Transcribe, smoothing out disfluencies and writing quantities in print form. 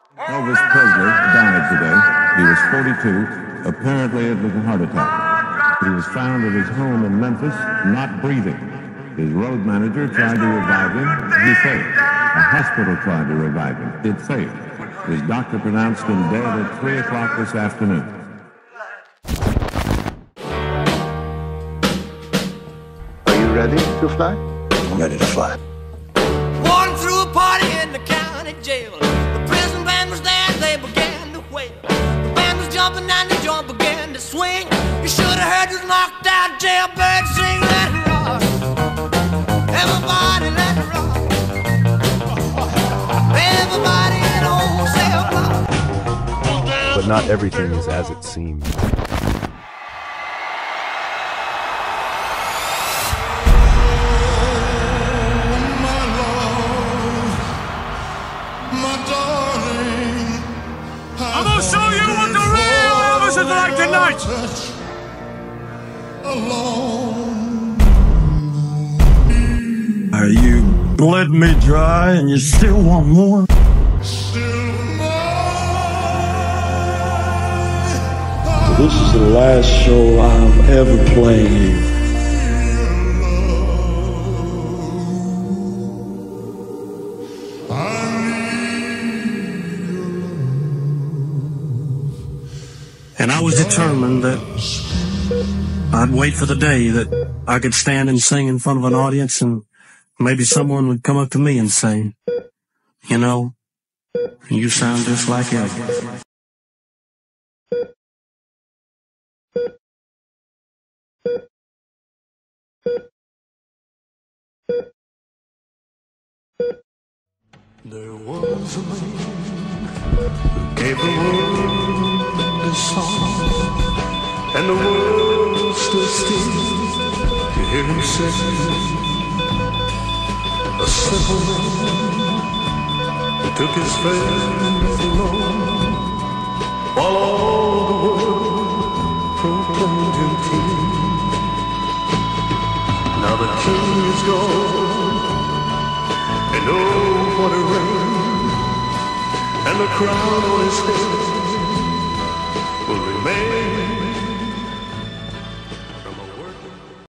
Elvis Presley died today. He was 42. Apparently it was a heart attack. He was found at his home in Memphis, not breathing. His road manager tried to revive him. He failed. A hospital tried to revive him. It failed. His doctor pronounced him dead at 3 o'clock this afternoon. Are you ready to fly? I'm ready to fly. Walking through a party in the county jail. The prison band was there, they began to wail. The band was jumping and the joint began to swing. You should have heard this knocked out jailbird sing. Let it rock. Everybody let it rock. Everybody in old cell block. But not everything is as it seems. I'm gonna show you what the real Elvis is like tonight! You bled me dry and you still want more? This is the last show I've ever played. And I was determined that I'd wait for the day that I could stand and sing in front of an audience and maybe someone would come up to me and say, you know, you sound just like Elvis. There was a man who gave the world a song, and the world stood still to hear him sing. A simple man who took his faith alone, while all the world proclaimed him king. Now the king is gone, and oh, what a reign, and the crown on his head